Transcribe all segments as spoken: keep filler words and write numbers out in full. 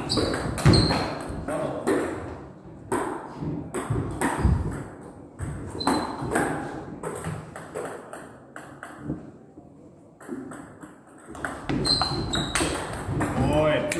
Mooi.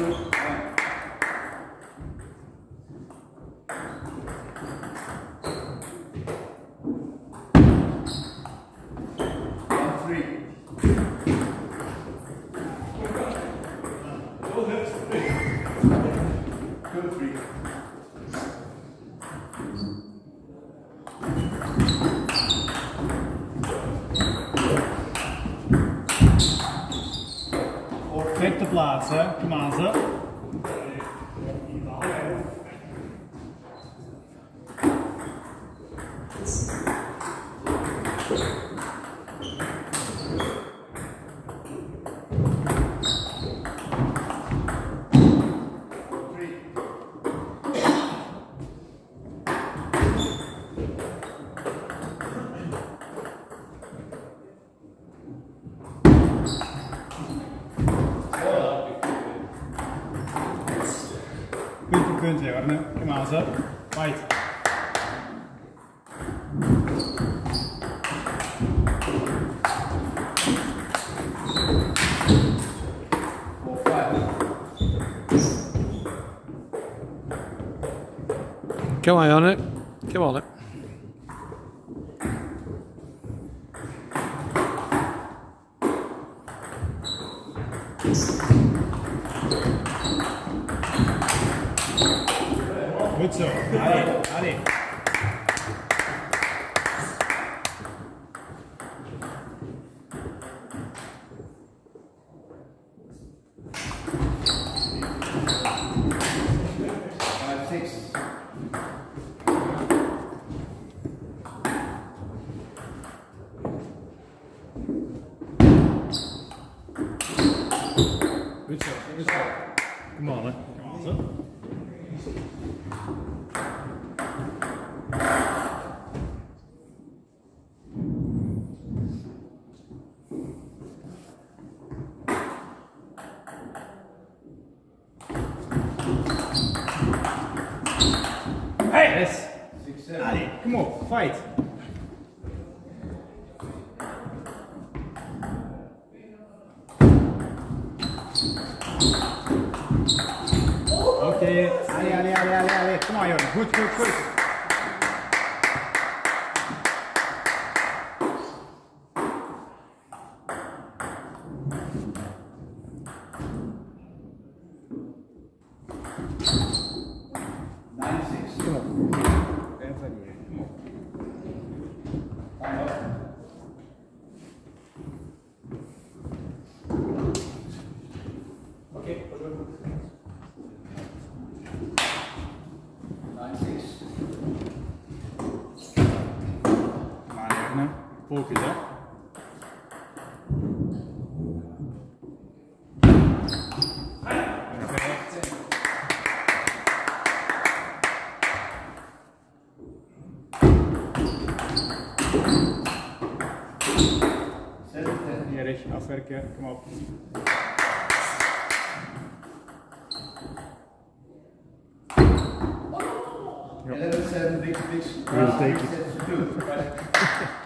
Perfecte plaats, hè? Kom aan, ze. Punt voor punt, Jorne. Kom aan, zo. Fight. Come on, Jorne. Come on. Goed zo. Allee, allee. Goed zo, goed zo. Kom aan, hè. Kom aan, zo. Hey! Yes. Allee, kom op, fight! Oké, okay. Allee, allee, allee, allee, allee, kom maar Jorne, goed, goed, goed! Kom op. En verder. Kom op. Oké, maar Jorne, focus hè. Perfect. Hier recht afwerken, kom op. Ja. eleven seven, big, big, We'll take it.